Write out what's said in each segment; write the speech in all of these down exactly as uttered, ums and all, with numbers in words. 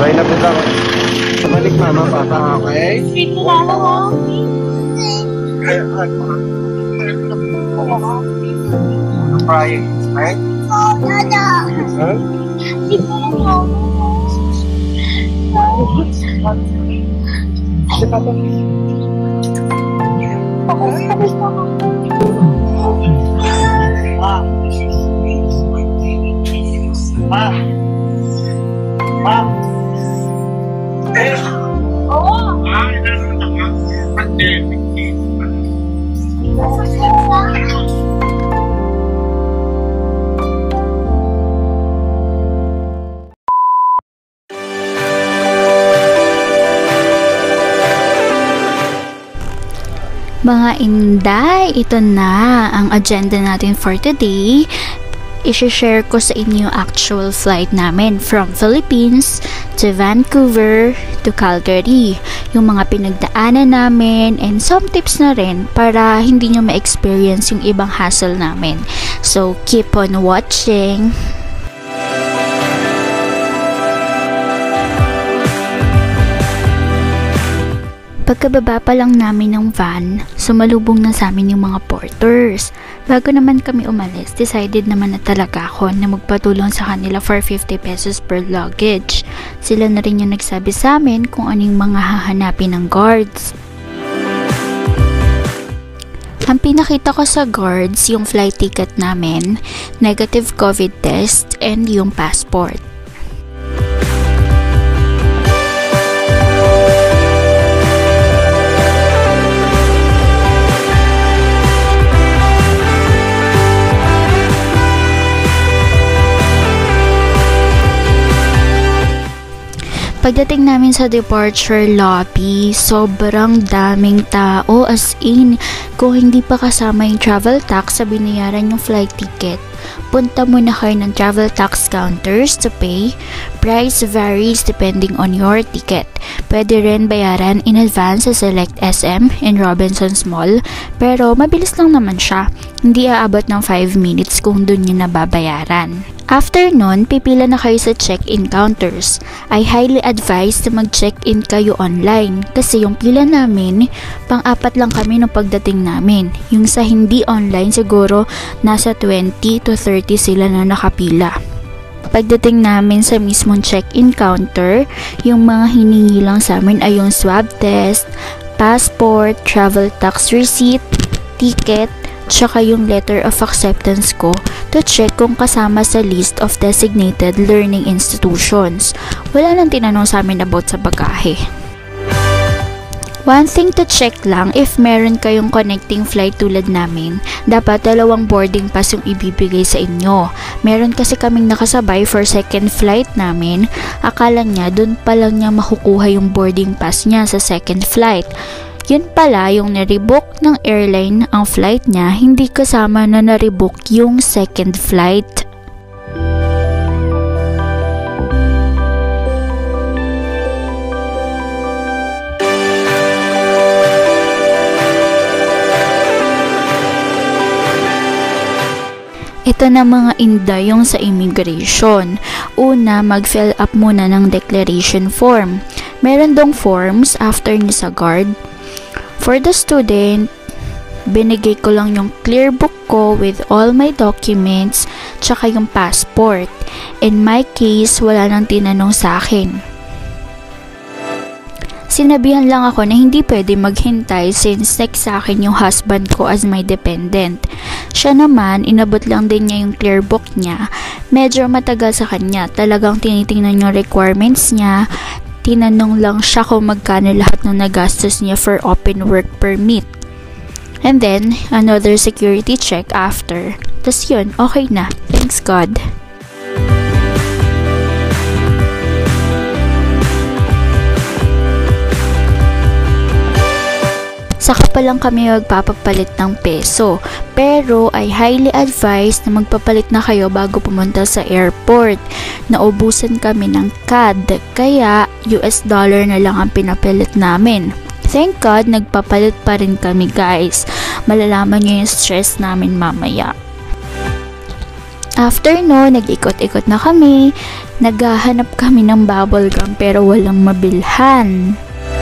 Sabay na punta ko. Balik mama, papa, okay? Sweet mo lang ako. Crying, right? Oh, Dada. Huh? Sweet mo lang ako. Si papa. Okay, tapos na ako. Ma. Ma. Ma. Eh. Oo. Mga inday, ito na ang agenda natin for today. I-share ko sa inyo actual flight namin from Philippines to Vancouver to Calgary. Yung mga pinagdaanan namin and some tips na rin para hindi nyo ma-experience yung ibang hassle namin. So, keep on watching! Pagkababa pa lang namin ng van, sumalubong na sa amin yung mga porters. Bago naman kami umalis, decided naman na talaga ako na magpatulong sa kanila for fifty pesos per luggage. Sila na rin yung nagsabi sa amin kung anong mga hahanapin ng guards. Ang pinakita ko sa guards, yung flight ticket namin, negative COVID test, and yung passport. Pagdating namin sa departure lobby, sobrang daming tao, as in, kung hindi pa kasama yung travel tax sa binayaran yung flight ticket, punta muna kayo ng travel tax counters to pay. Price varies depending on your ticket. Pwede rin bayaran in advance sa Select S M and Robinsons Mall, pero mabilis lang naman siya. Hindi aabot ng five minutes kung dun nyo nababayaran. After nun, pipila na kayo sa check-in counters. I highly advise na mag-check-in kayo online kasi yung pila namin, pang-apat lang kami nung pagdating namin. Yung sa hindi online, siguro nasa twenty to thirty sila na nakapila. Pagdating namin sa mismong check-in counter, yung mga hiningi lang sa amin ay yung swab test, passport, travel tax receipt, ticket, tsaka yung letter of acceptance ko to check kung kasama sa list of designated learning institutions. Wala nang tinanong sa amin about sa bagahe. One thing to check lang, if meron kayong connecting flight tulad namin, dapat dalawang boarding pass yung ibibigay sa inyo. Meron kasi kaming nakasabay for second flight namin, akala niya dun pa lang niya makukuha yung boarding pass niya sa second flight. Yun pala, yung narebook ng airline ang flight niya, hindi kasama na narebook yung second flight. Ito na mga inday yung sa immigration. Una, mag-fill up muna ng declaration form. Meron dong forms after nyo sa guard. For the student, binigay ko lang yung clear book ko with all my documents tsaka yung passport. In my case, wala nang tinanong sa akin. Sinabihan lang ako na hindi pwede maghintay since next sa akin yung husband ko as my dependent. Siya naman, inabot lang din niya yung clear book niya. Medyo matagal sa kanya. Talagang tinitingnan yung requirements niya. Tinanong lang siya kung magkano lahat ng nagastos niya for open work permit. And then, another security check after. Tas yun, okay na. Thanks God. Saka pa lang kami magpapapalit ng peso. Pero I highly advise na magpapalit na kayo bago pumunta sa airport. Naubusan kami ng C A D, kaya U S dollar na lang ang pinapalit namin. Thank God, nagpapalit pa rin kami guys. Malalaman nyo yung stress namin mamaya. After no, nag-ikot-ikot na kami. Naghahanap kami ng bubble gum pero walang mabilhan.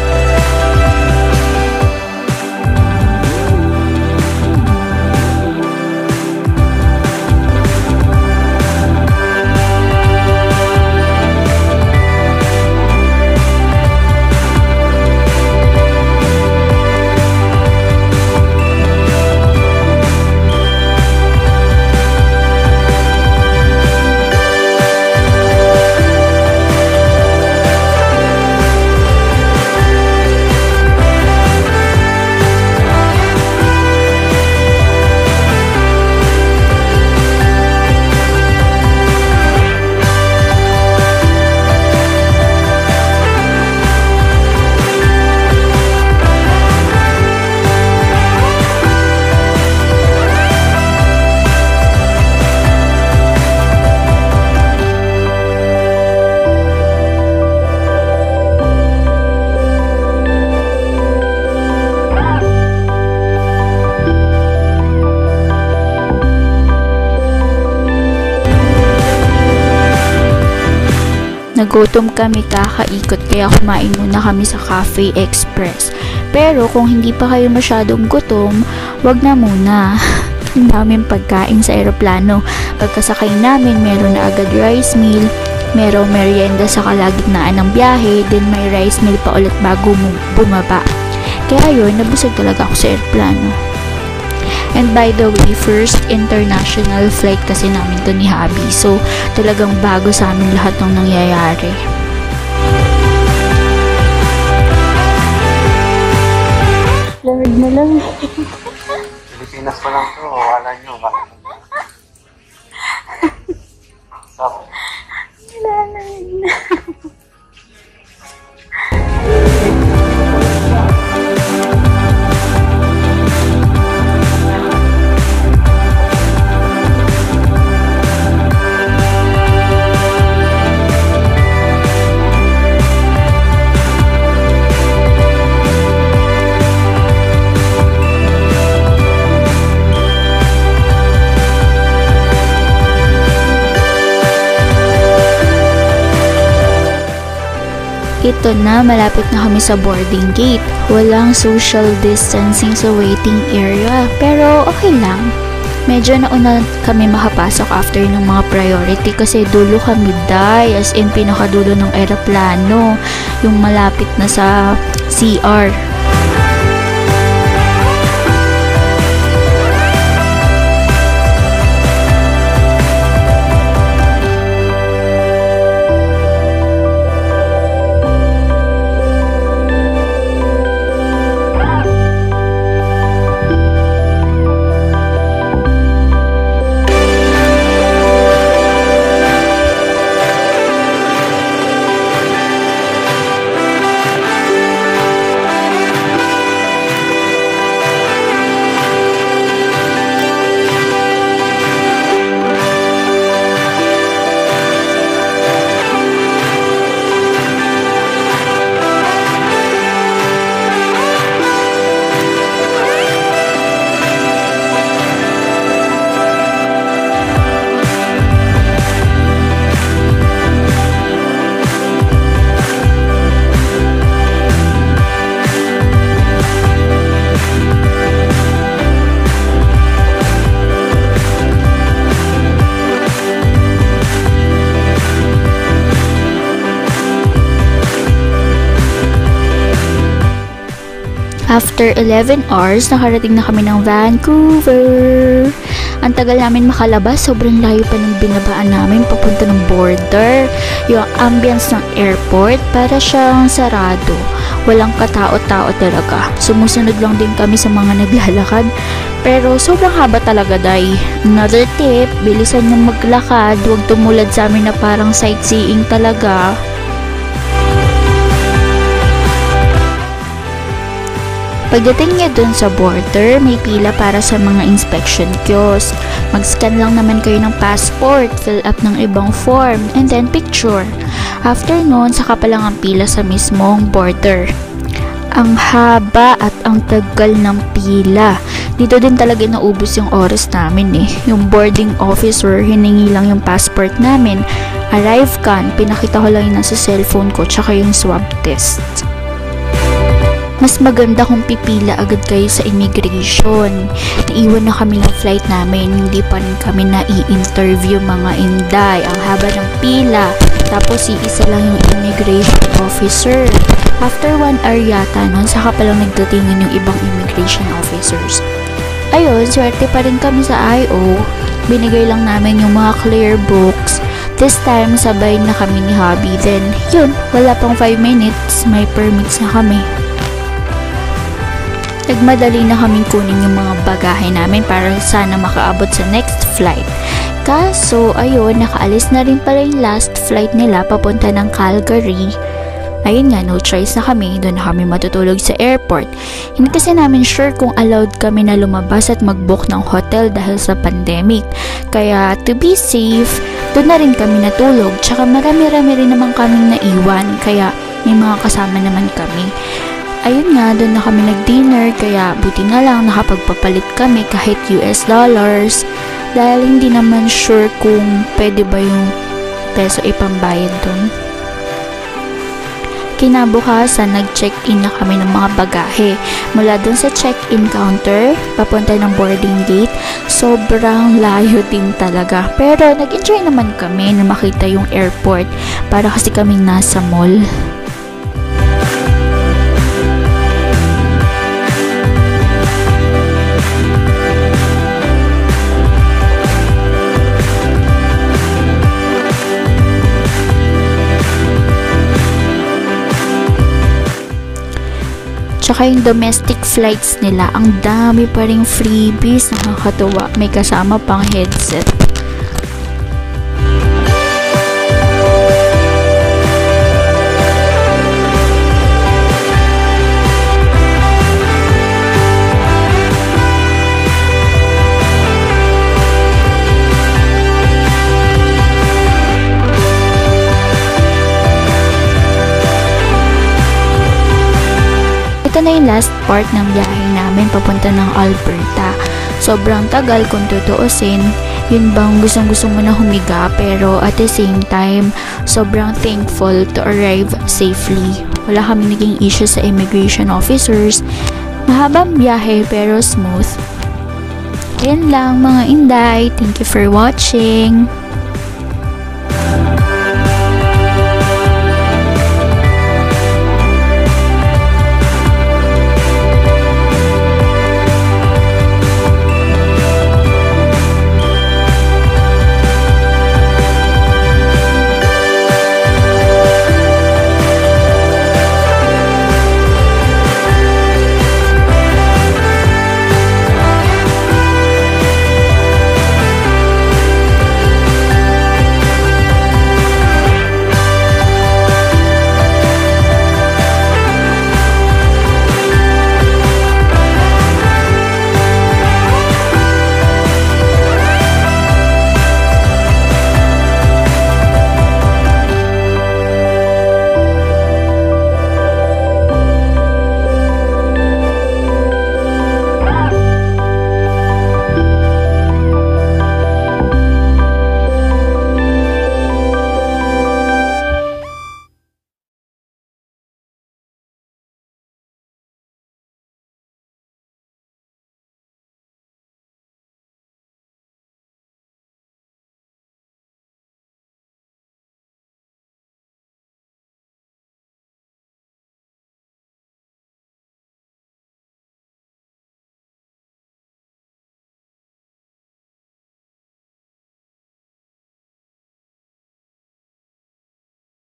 Nagutom kami kakaikot kaya kumain muna kami sa Cafe Express. Pero kung hindi pa kayo masyadong gutom, wag na muna. Ang daming pagkain sa eroplano. Pagkasakay namin, meron na agad rice meal, merong merienda sa kalagitnaan ng biyahe, then may rice meal pa ulit bago bumaba. Kaya yun, nabusog talaga ako sa eroplano. And by the way, first international flight kasi namin to ni Habi. So, talagang bago sa amin lahat ng nangyayari. Lord na lang. Pilipinas pa lang to. Wala nyo. Stop. Lalag na. Ito na, malapit na kami sa boarding gate. Walang social distancing sa waiting area, pero okay lang. Medyo nauna kami makapasok after ng mga priority kasi dulo kami day, as in pinakadulo ng eroplano, yung malapit na sa C R. After eleven hours, nakarating na kami ng Vancouver. Ang tagal namin makalabas, sobrang layo pa ng binabaan namin papunta ng border. Yung ambience ng airport, para siyang sarado. Walang katao-tao talaga. Sumusunod lang din kami sa mga naglalakad. Pero sobrang haba talaga, day. Another tip, bilisan yung maglakad. Huwag tumulad sa amin na parang sightseeing talaga. Pagdating niya dun sa border, may pila para sa mga inspection kiosk. Mag-scan lang naman kayo ng passport, fill up ng ibang form, and then picture. After nun, saka pa lang ang pila sa mismong border. Ang haba at ang tagal ng pila. Dito din talaga naubos yung oras namin eh. Yung boarding officer, hiningi lang yung passport namin. Arrive kan, pinakita ko lang yung nasa cellphone ko tsaka yung swab test. Mas maganda kung pipila agad kayo sa immigration. Naiwan na kami ng flight namin, hindi pa rin kami na-i-interview mga inday. Ang haba ng pila, tapos iisa lang yung immigration officer. After one hour yata nun, saka palang nagdatingan yung ibang immigration officers. Ayun, swerte pa rin kami sa I O. Binigay lang namin yung mga clear books. This time, sabay na kami ni Hubby. Then, yun, wala pang five minutes, may permits na kami. Nagmadali na kaming kunin yung mga bagahe namin para sana makaabot sa next flight. Kaso, ayun, nakaalis na rin pala yung last flight nila papunta ng Calgary. Ayun nga, no choice na kami, doon na kami matutulog sa airport. Hindi kasi namin sure kung allowed kami na lumabas at mag-book ng hotel dahil sa pandemic. Kaya, to be safe, doon na rin kami natulog. Tsaka marami-rami rin naman kaming naiwan, kaya may mga kasama naman kami. Ayun nga, doon na kami nag-dinner, kaya buti na lang nakapagpapalit kami kahit U S dollars dahil hindi naman sure kung pwede ba yung peso ipambayad doon. Kinabukasan, nag-check-in na kami ng mga bagahe. Mula doon sa check-in counter, papunta ng boarding gate, sobrang layo din talaga. Pero nag-enjoy naman kami na makita yung airport para kasi kaming nasa mall. Tsaka yung domestic flights nila, ang dami pa ring freebies, nakakatuwa. May kasama pang headset. Ito na yung last part ng biyahe namin papunta ng Alberta. Sobrang tagal kung tutuusin. Yun bang gustong gusto mo na humiga, pero at the same time, sobrang thankful to arrive safely. Wala kami naging issue sa immigration officers. Mahabang biyahe pero smooth. Yan lang mga inday. Thank you for watching.